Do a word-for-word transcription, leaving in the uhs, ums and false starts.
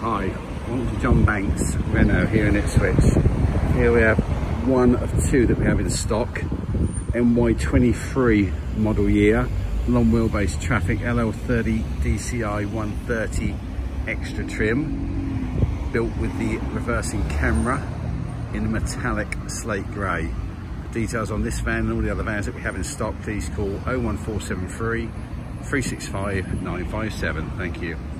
Hi, welcome to John Banks Renault here in Ipswich. Here we have one of two that we have in stock, M Y twenty-three model year, long wheelbase Trafic L L thirty D C I one thirty extra trim, built with the reversing camera in a metallic slate grey. Details on this van and all the other vans that we have in stock, please call oh one four seven three, three six five, nine five seven. Thank you.